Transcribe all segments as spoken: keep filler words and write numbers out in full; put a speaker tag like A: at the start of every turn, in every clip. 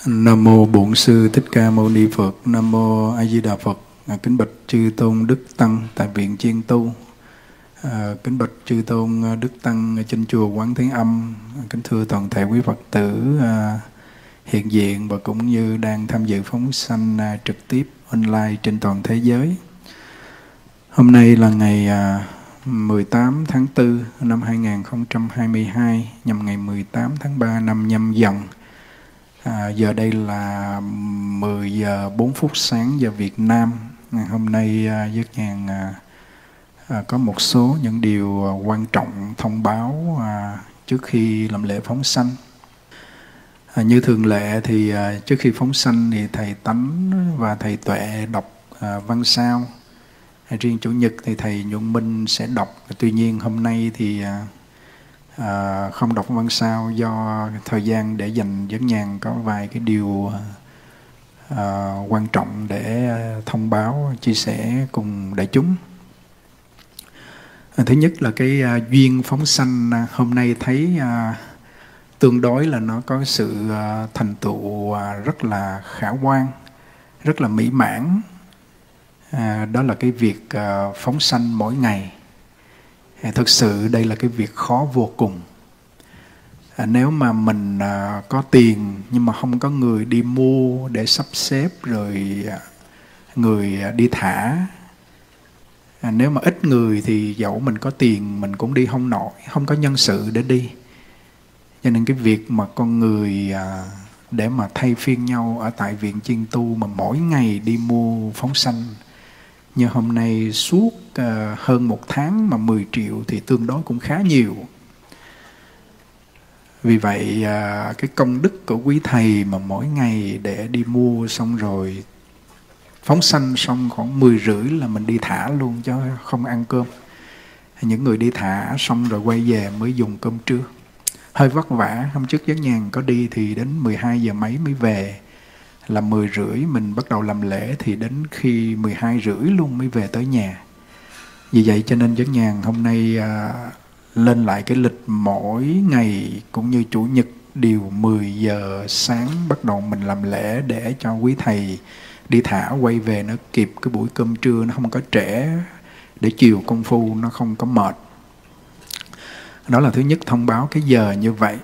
A: Nam mô Bổn Sư Thích Ca Mâu Ni Phật. Nam mô A Di Đà Phật. À, kính bạch chư tôn đức tăng tại viện Chiên Tu. À, kính bạch chư tôn đức tăng trên chùa Quán Thế Âm. À, kính thưa toàn thể quý Phật tử à, hiện diện và cũng như đang tham dự phóng sanh à, trực tiếp online trên toàn thế giới. Hôm nay là ngày à, mười tám tháng tư năm hai nghìn không trăm hai mươi hai, nhằm ngày mười tám tháng ba năm Nhâm Dần. À, giờ đây là mười giờ bốn phút sáng giờ Việt Nam. À, hôm nay à, Giác Nhàn à, à, có một số những điều à, quan trọng thông báo à, trước khi làm lễ phóng sanh. À, như thường lệ thì à, trước khi phóng sanh thì thầy Tánh và thầy Tuệ đọc à, văn sao. À, riêng chủ nhật thì thầy Nhuận Minh sẽ đọc. Tuy nhiên hôm nay thì à, À, không đọc văn sao do thời gian để dành Giác Nhàn có vài cái điều à, quan trọng để thông báo, chia sẻ cùng đại chúng. À, thứ nhất là cái à, duyên phóng sanh à, hôm nay thấy à, tương đối là nó có sự à, thành tựu à, rất là khả quan, rất là mỹ mãn. À, đó là cái việc à, phóng sanh mỗi ngày. Thực sự đây là cái việc khó vô cùng. À, nếu mà mình à, có tiền nhưng mà không có người đi mua để sắp xếp rồi à, người à, đi thả. À, nếu mà ít người thì dẫu mình có tiền mình cũng đi không nổi, không có nhân sự để đi. Cho nên cái việc mà con người à, để mà thay phiên nhau ở tại viện Chiên Tu mà mỗi ngày đi mua phóng sanh như hôm nay suốt uh, hơn một tháng mà mười triệu thì tương đối cũng khá nhiều. Vì vậy uh, cái công đức của quý thầy mà mỗi ngày để đi mua xong rồi phóng sanh xong khoảng mười rưỡi là mình đi thả luôn chứ không ăn cơm. Những người đi thả xong rồi quay về mới dùng cơm trưa. Hơi vất vả, hôm trước Giác Nhàn có đi thì đến mười hai giờ mấy mới về. Là mười rưỡi mình bắt đầu làm lễ thì đến khi mười hai rưỡi luôn mới về tới nhà. Vì vậy cho nên Giác Nhàn hôm nay à, lên lại cái lịch mỗi ngày cũng như chủ nhật đều mười giờ sáng bắt đầu mình làm lễ để cho quý thầy đi thả quay về nó kịp cái buổi cơm trưa, nó không có trễ để chiều công phu nó không có mệt. Đó là thứ nhất, thông báo cái giờ như vậy.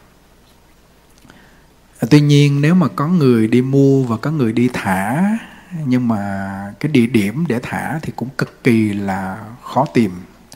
A: Tuy nhiên nếu mà có người đi mua và có người đi thả nhưng mà cái địa điểm để thả thì cũng cực kỳ là khó tìm.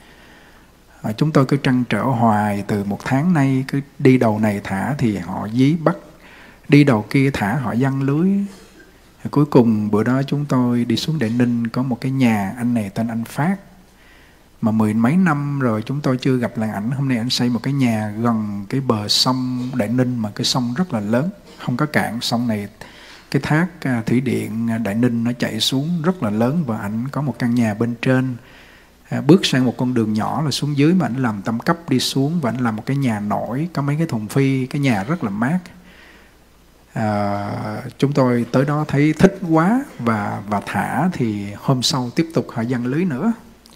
A: À, chúng tôi cứ trăn trở hoài từ một tháng nay, cứ đi đầu này thả thì họ dí bắt, đi đầu kia thả họ giăng lưới. À, cuối cùng bữa đó chúng tôi đi xuống Đại Ninh, có một cái nhà anh này tên anh Phát mà mười mấy năm rồi chúng tôi chưa gặp lại ảnh. Hôm nay ảnh xây một cái nhà gần cái bờ sông Đại Ninh mà cái sông rất là lớn, không có cạn. Sông này, cái thác thủy điện Đại Ninh nó chạy xuống rất là lớn và ảnh có một căn nhà bên trên. À, bước sang một con đường nhỏ là xuống dưới mà ảnh làm tam cấp đi xuống và ảnh làm một cái nhà nổi, có mấy cái thùng phi, cái nhà rất là mát. À, chúng tôi tới đó thấy thích quá và, và thả thì hôm sau tiếp tục họ giăng lưới nữa.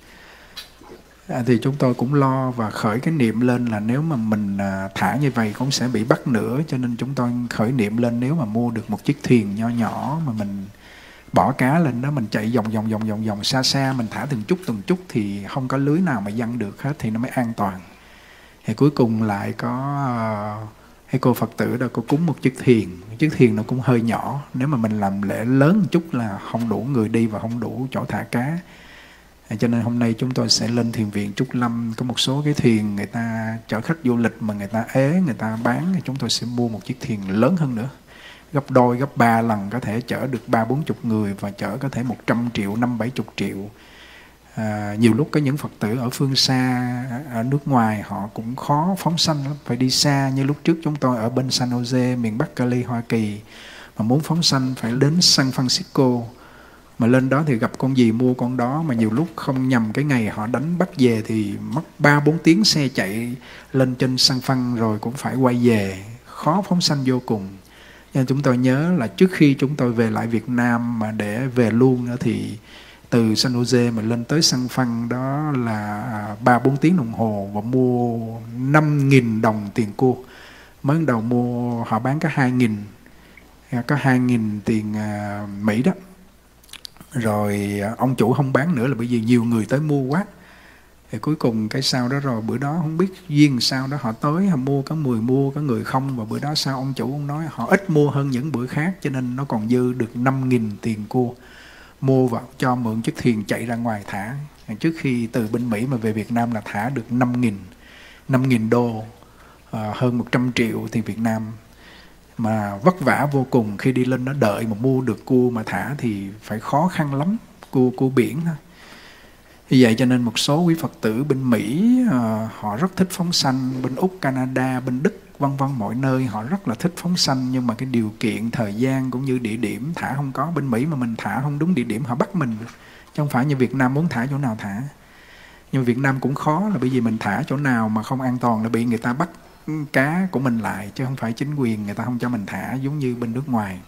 A: À, thì chúng tôi cũng lo và khởi cái niệm lên là nếu mà mình à, thả như vậy cũng sẽ bị bắt nữa. Cho nên chúng tôi khởi niệm lên nếu mà mua được một chiếc thuyền nho nhỏ mà mình bỏ cá lên đó, mình chạy vòng vòng vòng vòng vòng xa xa, mình thả từng chút từng chút thì không có lưới nào mà giăng được hết thì nó mới an toàn. Thì cuối cùng lại có uh, hay cô Phật tử đó, cô cúng một chiếc thuyền. Chiếc thuyền nó cũng hơi nhỏ, nếu mà mình làm lễ lớn một chút là không đủ người đi và không đủ chỗ thả cá. Cho nên hôm nay chúng tôi sẽ lên thiền viện Trúc Lâm, có một số cái thuyền người ta chở khách du lịch mà người ta ế, người ta bán, thì chúng tôi sẽ mua một chiếc thuyền lớn hơn nữa, gấp đôi, gấp ba lần, có thể chở được ba bốn chục người và chở có thể một trăm triệu, năm bảy chục triệu. À, nhiều lúc có những Phật tử ở phương xa, ở nước ngoài họ cũng khó phóng sanh lắm, phải đi xa. Như lúc trước chúng tôi ở bên San Jose, miền Bắc Cali, Hoa Kỳ, mà muốn phóng sanh phải đến San Francisco. Mà lên đó thì gặp con gì mua con đó, mà nhiều lúc không nhầm cái ngày họ đánh bắt về thì mất ba bốn tiếng xe chạy lên trên San Phăng rồi cũng phải quay về, khó phóng sanh vô cùng. Nên chúng tôi nhớ là trước khi chúng tôi về lại Việt Nam mà để về luôn nữa thì từ San Jose mà lên tới San Phăng đó là ba bốn tiếng đồng hồ và mua năm nghìn đồng tiền cua. Mới đầu mua họ bán có hai nghìn. có hai nghìn tiền Mỹ đó. Rồi ông chủ không bán nữa là bởi vì nhiều người tới mua quá. Thì cuối cùng cái sau đó rồi bữa đó không biết duyên sao đó họ tới, họ mua có mười mua, có người không. Và bữa đó sao ông chủ ông nói họ ít mua hơn những bữa khác, cho nên nó còn dư được năm nghìn tiền cua. Mua vào cho mượn chiếc thuyền chạy ra ngoài thả. Trước khi từ bên Mỹ mà về Việt Nam là thả được năm nghìn, năm nghìn đô, à, hơn một trăm triệu tiền Việt Nam. Mà vất vả vô cùng, khi đi lên nó đợi mà mua được cua mà thả thì phải khó khăn lắm, cua cua biển thôi. Vì vậy cho nên một số quý Phật tử bên Mỹ uh, họ rất thích phóng sanh, bên Úc, Canada, bên Đức, vân vân mọi nơi họ rất là thích phóng sanh, nhưng mà cái điều kiện, thời gian cũng như địa điểm thả không có. Bên Mỹ mà mình thả không đúng địa điểm họ bắt mình, chứ không phải như Việt Nam muốn thả chỗ nào thả. Nhưng Việt Nam cũng khó là bởi vì mình thả chỗ nào mà không an toàn là bị người ta bắt cá của mình lại, chứ không phải chính quyền người ta không cho mình thả giống như bên nước ngoài.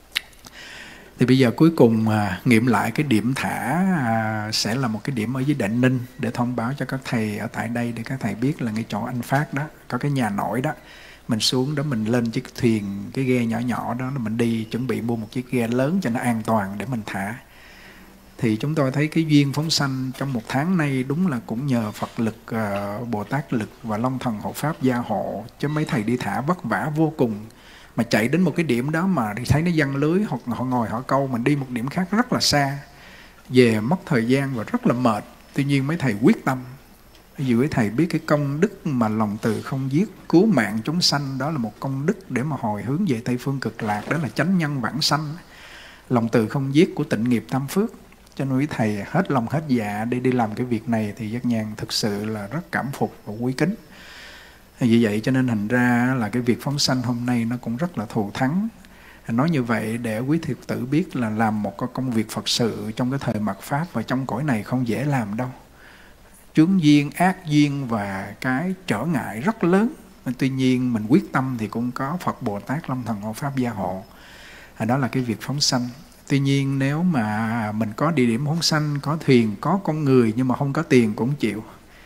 A: Thì bây giờ cuối cùng à, nghiệm lại cái điểm thả à, sẽ là một cái điểm ở dưới Đại Ninh, để thông báo cho các thầy ở tại đây, để các thầy biết là ngay chỗ anh Phát đó có cái nhà nổi đó. Mình xuống đó mình lên chiếc thuyền, cái ghe nhỏ nhỏ đó, mình đi chuẩn bị mua một chiếc ghe lớn cho nó an toàn để mình thả. Thì chúng tôi thấy cái duyên phóng sanh trong một tháng nay đúng là cũng nhờ Phật lực, uh, Bồ Tát lực và Long Thần Hộ Pháp gia hộ, chứ mấy thầy đi thả vất vả vô cùng. Mà chạy đến một cái điểm đó mà thấy nó giăng lưới, hoặc họ ngồi họ câu, mình đi một điểm khác rất là xa, về mất thời gian và rất là mệt. Tuy nhiên mấy thầy quyết tâm. Ví dụ thầy biết cái công đức mà lòng từ không giết, cứu mạng chúng sanh, đó là một công đức để mà hồi hướng về Tây Phương Cực Lạc, đó là chánh nhân vãng sanh. Lòng từ không giết của tịnh nghiệp tam phước. Cho nên quý thầy hết lòng hết dạ để đi làm cái việc này thì Giác Nhàn thực sự là rất cảm phục và quý kính. Vì vậy cho nên thành ra là cái việc phóng sanh hôm nay nó cũng rất là thù thắng. Nói như vậy để quý Phật tử biết là làm một cái công việc Phật sự trong cái thời mạt Pháp và trong cõi này không dễ làm đâu. Chướng duyên, ác duyên và cái trở ngại rất lớn. Tuy nhiên mình quyết tâm thì cũng có Phật Bồ Tát Long Thần Hộ Pháp gia hộ. Đó là cái việc phóng sanh. Tuy nhiên nếu mà mình có địa điểm phóng sanh, có thuyền, có con người nhưng mà không có tiền cũng chịu.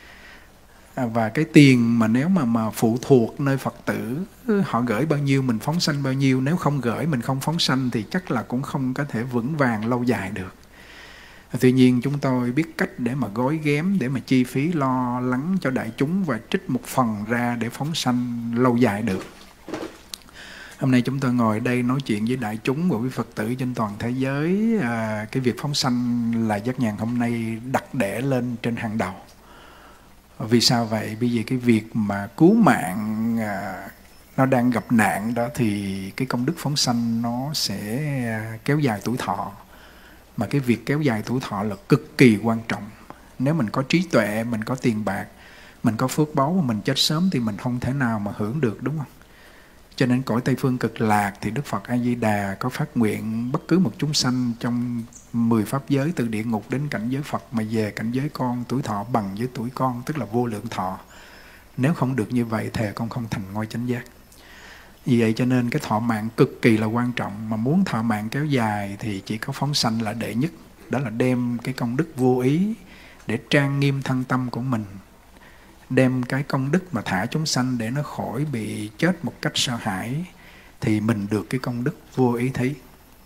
A: Và cái tiền mà nếu mà, mà phụ thuộc nơi Phật tử, họ gửi bao nhiêu mình phóng sanh bao nhiêu. Nếu không gửi mình không phóng sanh thì chắc là cũng không có thể vững vàng lâu dài được. Tuy nhiên chúng tôi biết cách để mà gói ghém, để mà chi phí lo lắng cho đại chúng và trích một phần ra để phóng sanh lâu dài được. Hôm nay chúng tôi ngồi đây nói chuyện với đại chúng và quý Phật tử trên toàn thế giới. À, cái việc phóng sanh là Giác Nhàn hôm nay đặt để lên trên hàng đầu. Vì sao vậy? Bởi vì cái việc mà cứu mạng à, nó đang gặp nạn đó, thì cái công đức phóng sanh nó sẽ kéo dài tuổi thọ. Mà cái việc kéo dài tuổi thọ là cực kỳ quan trọng. Nếu mình có trí tuệ, mình có tiền bạc, mình có phước báu mà mình chết sớm thì mình không thể nào mà hưởng được, đúng không? Cho nên cõi Tây Phương Cực Lạc thì Đức Phật A-di-đà có phát nguyện bất cứ một chúng sanh trong mười pháp giới, từ địa ngục đến cảnh giới Phật mà về cảnh giới con, tuổi thọ bằng với tuổi con, tức là vô lượng thọ. Nếu không được như vậy thề con không thành ngôi chánh giác. Vì vậy cho nên cái thọ mạng cực kỳ là quan trọng. Mà muốn thọ mạng kéo dài thì chỉ có phóng sanh là đệ nhất. Đó là đem cái công đức vô ý để trang nghiêm thân tâm của mình, đem cái công đức mà thả chúng sanh để nó khỏi bị chết một cách sợ hãi, thì mình được cái công đức vô ý thí.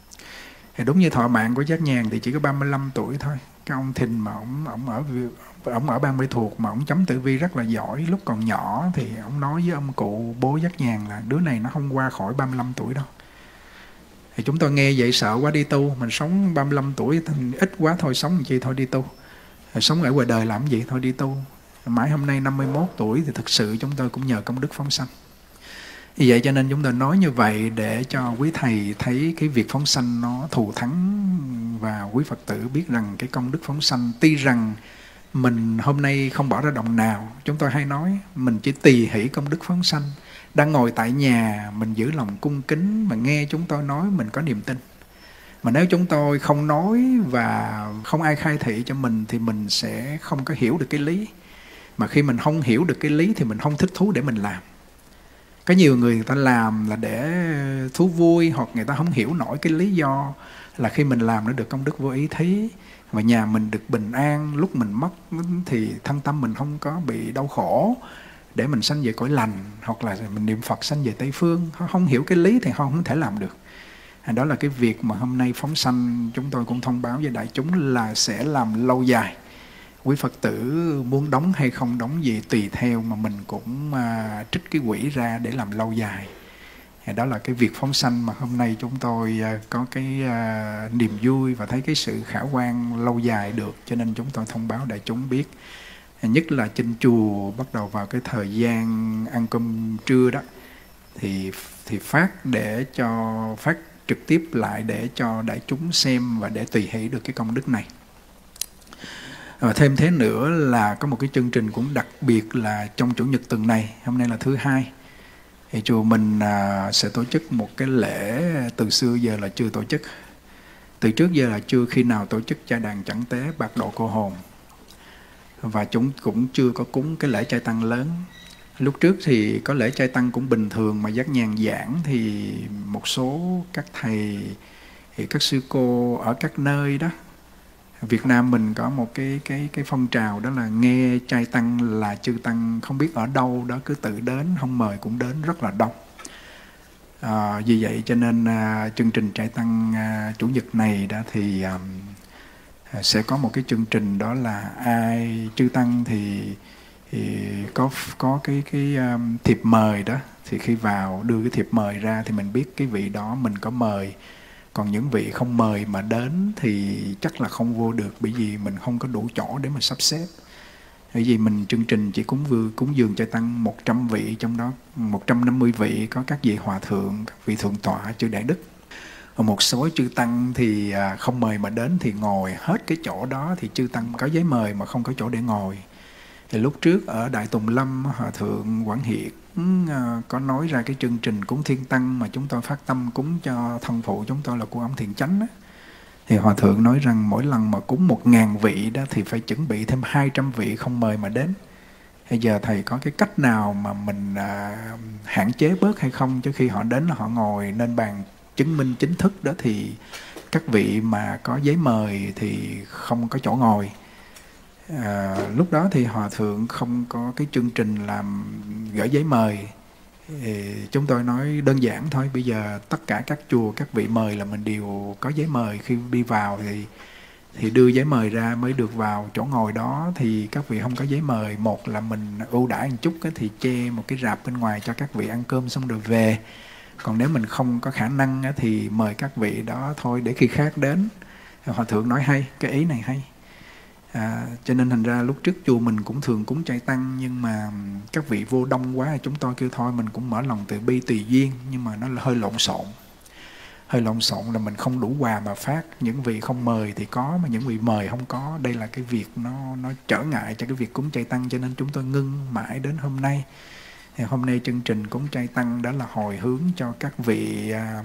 A: Thì đúng như thọ mạng của Giác Nhàn thì chỉ có ba mươi lăm tuổi thôi. Cái ông Thìn mà ông, ông ở ông ở Ban Mê Thuột mà ông chấm tử vi rất là giỏi. Lúc còn nhỏ thì ông nói với ông cụ bố Giác Nhàn là đứa này nó không qua khỏi ba mươi lăm tuổi đâu. Thì chúng tôi nghe vậy sợ quá đi tu. Mình sống ba mươi lăm tuổi thì ít quá thôi, sống làm chi thôi đi tu. Rồi sống ở ngoài đời làm gì thôi đi tu. Mãi hôm nay năm mươi mốt tuổi thì thực sự chúng tôi cũng nhờ công đức phóng sanh. Vì vậy cho nên chúng tôi nói như vậy để cho quý thầy thấy cái việc phóng sanh nó thù thắng, và quý Phật tử biết rằng cái công đức phóng sanh, tuy rằng mình hôm nay không bỏ ra đồng nào, chúng tôi hay nói mình chỉ tỳ hỷ công đức phóng sanh. Đang ngồi tại nhà mình giữ lòng cung kính mà nghe chúng tôi nói, mình có niềm tin. Mà nếu chúng tôi không nói và không ai khai thị cho mình thì mình sẽ không có hiểu được cái lý. Mà khi mình không hiểu được cái lý thì mình không thích thú để mình làm. Có nhiều người người ta làm là để thú vui, hoặc người ta không hiểu nổi cái lý do là khi mình làm nó được công đức vô ý thí, và nhà mình được bình an, lúc mình mất thì thân tâm mình không có bị đau khổ, để mình sanh về cõi lành, hoặc là mình niệm Phật sanh về Tây Phương. Họ không hiểu cái lý thì họ không thể làm được. Đó là cái việc mà hôm nay phóng sanh chúng tôi cũng thông báo với đại chúng là sẽ làm lâu dài. Quý Phật tử muốn đóng hay không đóng gì tùy theo, mà mình cũng à, trích cái quỹ ra để làm lâu dài. Đó là cái việc phóng sanh mà hôm nay chúng tôi à, có cái à, niềm vui và thấy cái sự khả quan lâu dài được, cho nên chúng tôi thông báo đại chúng biết. Nhất là trên chùa bắt đầu vào cái thời gian ăn cơm trưa đó, thì thì phát để cho phát trực tiếp lại để cho đại chúng xem và để tùy hỷ được cái công đức này. Và thêm thế nữa là có một cái chương trình cũng đặc biệt là trong chủ nhật tuần này, hôm nay là thứ hai, thì chùa mình à, sẽ tổ chức một cái lễ từ xưa giờ là chưa tổ chức. Từ trước giờ là chưa khi nào tổ chức trai đàn chẳng tế bạc độ cô hồn. Và chúng cũng chưa có cúng cái lễ trai tăng lớn. Lúc trước thì có lễ trai tăng cũng bình thường, mà giác nhàn giảng thì một số các thầy, thì các sư cô ở các nơi đó, Việt Nam mình có một cái cái cái phong trào đó là nghe trai tăng là chư tăng không biết ở đâu đó cứ tự đến, không mời cũng đến rất là đông. À, vì vậy cho nên à, chương trình trai tăng à, chủ nhật này đó thì à, sẽ có một cái chương trình, đó là ai chư tăng thì, thì có có cái cái um, thiệp mời đó, thì khi vào đưa cái thiệp mời ra thì mình biết cái vị đó mình có mời. Còn những vị không mời mà đến thì chắc là không vô được, bởi vì mình không có đủ chỗ để mà sắp xếp. Bởi vì mình chương trình chỉ cúng vừa cúng dường trai tăng một trăm vị, trong đó một trăm năm mươi vị có các vị hòa thượng, các vị thượng tọa, chư đại đức. Và một số chư tăng thì không mời mà đến thì ngồi hết cái chỗ đó, thì chư tăng có giấy mời mà không có chỗ để ngồi. Thì lúc trước ở Đại Tùng Lâm, Hòa thượng Quảng Hiệt có nói ra cái chương trình cúng thiên tăng mà chúng tôi phát tâm cúng cho thân phụ chúng tôi là cô ông Thiện Chánh đó. Thì Hòa thượng nói rằng mỗi lần mà cúng một ngàn vị đó thì phải chuẩn bị thêm hai trăm vị không mời mà đến. Bây giờ thầy có cái cách nào mà mình à, hạn chế bớt hay không? Chứ khi họ đến là họ ngồi nên bàn chứng minh chính thức đó, thì các vị mà có giấy mời thì không có chỗ ngồi. À, lúc đó thì Hòa thượng không có cái chương trình làm gửi giấy mời. Thì chúng tôi nói đơn giản thôi, bây giờ tất cả các chùa các vị mời là mình đều có giấy mời, khi đi vào thì thì đưa giấy mời ra mới được vào chỗ ngồi đó. Thì các vị không có giấy mời, một là mình ưu đãi một chút thì che một cái rạp bên ngoài cho các vị ăn cơm xong rồi về. Còn nếu mình không có khả năng thì mời các vị đó thôi để khi khác đến. Hòa thượng nói hay, cái ý này hay. À, cho nên thành ra lúc trước chùa mình cũng thường cúng trai tăng, nhưng mà các vị vô đông quá, chúng tôi kêu thôi mình cũng mở lòng từ bi tùy duyên, nhưng mà nó là hơi lộn xộn. Hơi lộn xộn là mình không đủ quà mà phát. Những vị không mời thì có, mà những vị mời không có. Đây là cái việc nó, nó trở ngại cho cái việc cúng trai tăng, cho nên chúng tôi ngưng mãi đến hôm nay. Thì hôm nay chương trình cúng trai tăng đó là hồi hướng cho các vị à,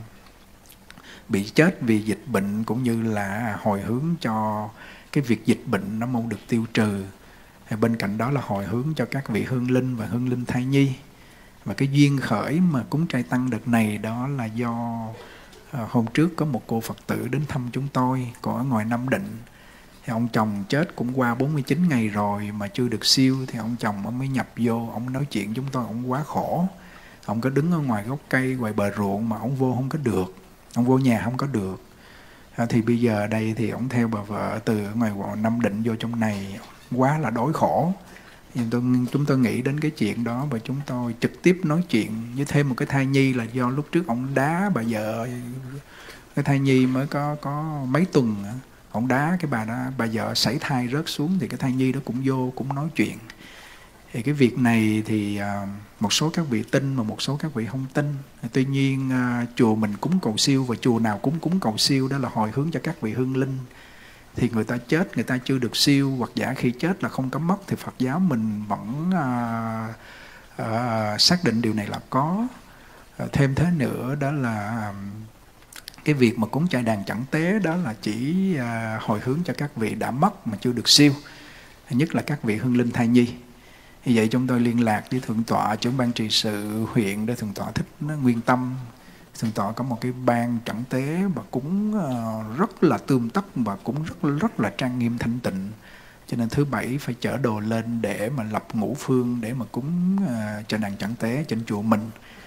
A: bị chết vì dịch bệnh, cũng như là hồi hướng cho cái việc dịch bệnh nó mong được tiêu trừ. Bên cạnh đó là hồi hướng cho các vị hương linh và hương linh thai nhi. Và cái duyên khởi mà cúng trai tăng đợt này đó là do à, hôm trước có một cô Phật tử đến thăm chúng tôi, còn ở ngoài Nam Định. Thì ông chồng chết cũng qua bốn mươi chín ngày rồi mà chưa được siêu, thì ông chồng ông mới nhập vô, ông nói chuyện chúng tôi, ông quá khổ. Ông cứ đứng ở ngoài gốc cây, ngoài bờ ruộng mà ông vô không có được, ông vô nhà không có được. À, thì bây giờ đây thì ông theo bà vợ từ ở ngoài Nam Định vô trong này, quá là đói khổ. Nhưng tôi, chúng tôi nghĩ đến cái chuyện đó và chúng tôi trực tiếp nói chuyện với thêm một cái thai nhi, là do lúc trước ông đá bà vợ, cái thai nhi mới có có mấy tuần, ông đá cái bà đó, bà vợ sảy thai rớt xuống, thì cái thai nhi đó cũng vô cũng nói chuyện. Thì cái việc này thì à, một số các vị tin mà một số các vị không tin. Tuy nhiên à, chùa mình cúng cầu siêu, và chùa nào cũng cúng cầu siêu, đó là hồi hướng cho các vị hương linh. Thì người ta chết, người ta chưa được siêu, hoặc giả khi chết là không có mất, thì Phật giáo mình vẫn à, à, xác định điều này là có. À, thêm thế nữa đó là à, cái việc mà cúng trai đàn chẳng tế đó là chỉ à, hồi hướng cho các vị đã mất mà chưa được siêu, nhất là các vị hương linh thai nhi. Vì vậy chúng tôi liên lạc với Thượng tọa trưởng ban trị sự huyện để Thượng tọa thích nó nguyên tâm. Thượng tọa có một cái ban chẳng tế và cúng uh, rất là tươm tất và cũng rất rất là trang nghiêm thanh tịnh. Cho nên thứ bảy phải chở đồ lên để mà lập ngũ phương để mà cúng uh, cho đàn chẳng tế trên chùa mình.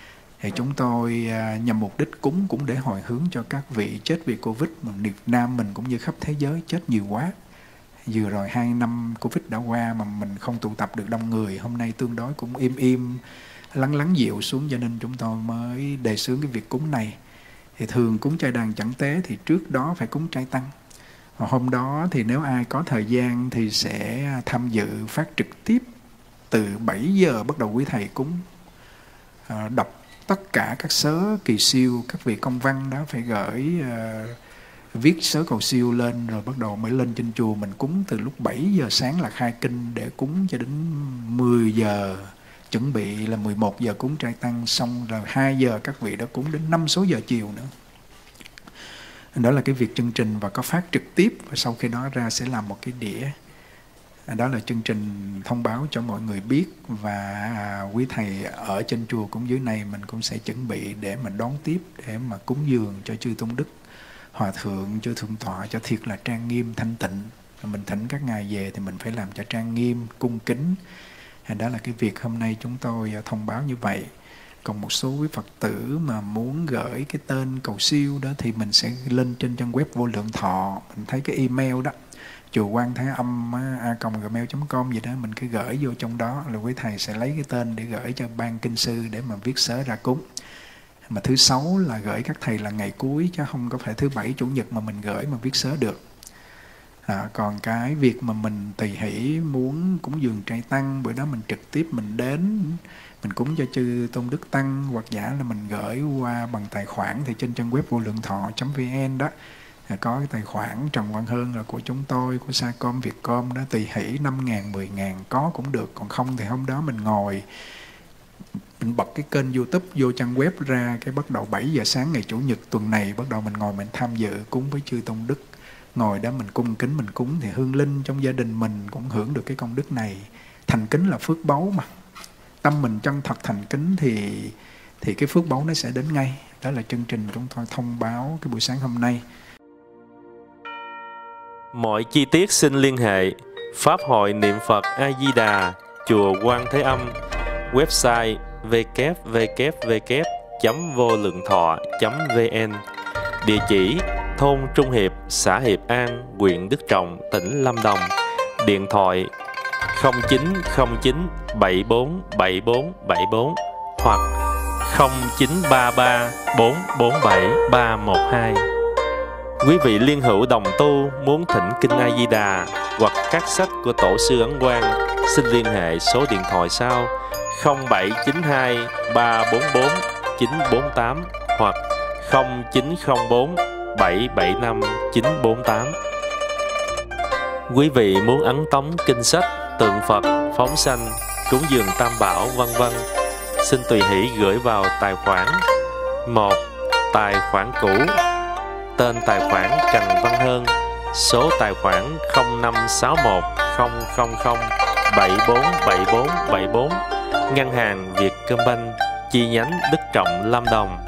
A: Thì chúng tôi nhằm mục đích cúng cũng để hồi hướng cho các vị chết vì Covid mà Việt Nam mình cũng như khắp thế giới chết nhiều quá. Vừa rồi hai năm Covid đã qua mà mình không tụ tập được đông người, hôm nay tương đối cũng im im, lắng lắng dịu xuống, cho nên chúng tôi mới đề xướng cái việc cúng này. Thì thường cúng trai đàn chẳng tế thì trước đó phải cúng trai tăng. Và hôm đó thì nếu ai có thời gian thì sẽ tham dự phát trực tiếp từ bảy giờ bắt đầu quý thầy cúng, à, đọc tất cả các sớ kỳ siêu, các vị công văn đó phải gửi uh, viết sớ cầu siêu lên, rồi bắt đầu mới lên trên chùa mình cúng từ lúc bảy giờ sáng là khai kinh để cúng cho đến mười giờ, chuẩn bị là mười một giờ cúng trai tăng, xong rồi hai giờ các vị đã cúng đến năm số giờ chiều nữa. Đó là cái việc chương trình và có phát trực tiếp, và sau khi đó ra sẽ làm một cái đĩa. Đó là chương trình thông báo cho mọi người biết, và quý thầy ở trên chùa cũng dưới này mình cũng sẽ chuẩn bị để mà đón tiếp, để mà cúng dường cho chư tôn đức, hòa thượng, chư thượng tọa cho thiệt là trang nghiêm thanh tịnh. Mình thỉnh các ngài về thì mình phải làm cho trang nghiêm, cung kính. Đó là cái việc hôm nay chúng tôi thông báo như vậy. Còn một số quý Phật tử mà muốn gửi cái tên cầu siêu đó thì mình sẽ lên trên trang web Vô Lượng Thọ, mình thấy cái email đó, chùa Quan Thái Âm a còng gmail chấm com gì đó, mình cứ gửi vô trong đó là quý thầy sẽ lấy cái tên để gửi cho ban kinh sư để mà viết sớ ra cúng. Mà thứ sáu là gửi các thầy là ngày cuối, chứ không có phải thứ bảy chủ nhật mà mình gửi mà viết sớ được. À, còn cái việc mà mình tùy hỷ muốn cúng dường trai tăng, bữa đó mình trực tiếp mình đến mình cúng cho chư tôn đức tăng, hoặc giả là mình gửi qua bằng tài khoản, thì trên trang web vô lượng thọ chấm vn đó có cái tài khoản Trần Văn Hơn là của chúng tôi, của Sacom, Vietcom đó, tùy hỷ năm ngàn, mười ngàn có cũng được. Còn không thì hôm đó mình ngồi mình bật cái kênh YouTube vô trang web ra, cái bắt đầu bảy giờ sáng ngày Chủ nhật tuần này bắt đầu mình ngồi mình tham dự cúng với chư tôn đức. Ngồi đó mình cung kính mình cúng thì hương linh trong gia đình mình cũng hưởng được cái công đức này. Thành kính là phước báu mà. Tâm mình chân thật thành kính thì thì cái phước báu nó sẽ đến ngay. Đó là chương trình chúng tôi thông báo cái buổi sáng hôm nay.
B: Mọi chi tiết xin liên hệ Pháp hội Niệm Phật A Di Đà, chùa Quan Thế Âm, website w w w chấm vô lượng thọ chấm vn, địa chỉ thôn Trung Hiệp, xã Hiệp An, huyện Đức Trọng, tỉnh Lâm Đồng, điện thoại không chín không chín bảy bốn bảy bốn bảy bốn hoặc không chín ba ba bốn bốn bảy ba một hai. Quý vị liên hữu đồng tu muốn thỉnh kinh A Di Đà hoặc các sách của Tổ sư Ấn Quang, xin liên hệ số điện thoại sau không bảy chín hai ba bốn bốn chín bốn tám hoặc không chín không bốn bảy bảy năm chín bốn tám. Quý vị muốn ấn tống kinh sách, tượng Phật, phóng sanh, cúng dường tam bảo vân vân, xin tùy hỷ gửi vào tài khoản một. Tài khoản cũ, tên tài khoản Trần Văn Hơn, số tài khoản không năm sáu một không không không bảy bốn bảy bốn bảy bốn, ngân hàng Vietcombank, chi nhánh Đức Trọng, Lâm Đồng.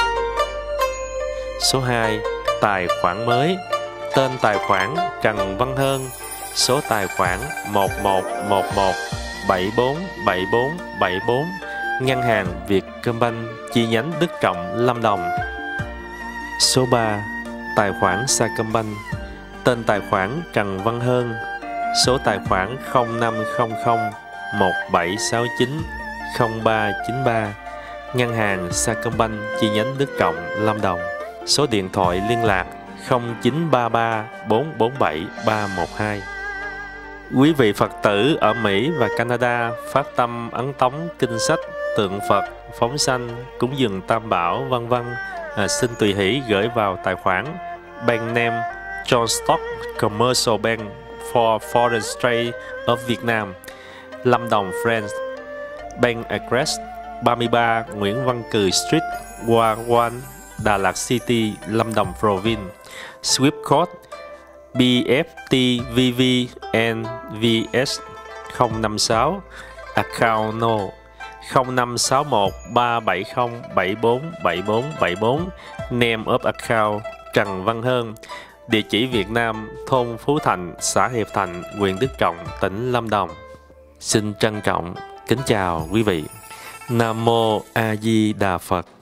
B: Số hai. Tài khoản mới, tên tài khoản Trần Văn Hơn, số tài khoản một một một một bảy bốn bảy bốn bảy bốn, ngân hàng Vietcombank, chi nhánh Đức Trọng, Lâm Đồng. Số ba. Tài khoản Sacombank, tên tài khoản Trần Văn Hơn, số tài khoản không năm không không một bảy sáu chín không ba chín ba, ngân hàng Sacombank, chi nhánh Đức Trọng, Lâm Đồng. Số điện thoại liên lạc không chín ba ba bốn bốn bảy ba một hai. Quý vị Phật tử ở Mỹ và Canada phát tâm ấn tống kinh sách, tượng Phật, phóng sanh, cúng dường tam bảo vân vân, à, xin tùy hỷ gửi vào tài khoản bank name John Stock Commercial Bank for Foreign Trade of Vietnam, Lâm Đồng, France. Bank address ba mươi ba Nguyễn Văn Cừ Street, Hoa Quan, Đà Lạt City, Lâm Đồng Province. Swift code B F T V V N V S không năm sáu. Account no không năm sáu một ba bảy không bảy bốn bảy bốn bảy bốn. Name of account Trần Văn Hơn. Địa chỉ Việt Nam, thôn Phú Thành, xã Hiệp Thành, huyện Đức Trọng, tỉnh Lâm Đồng. Xin trân trọng kính chào quý vị. Nam Mô A Di Đà Phật.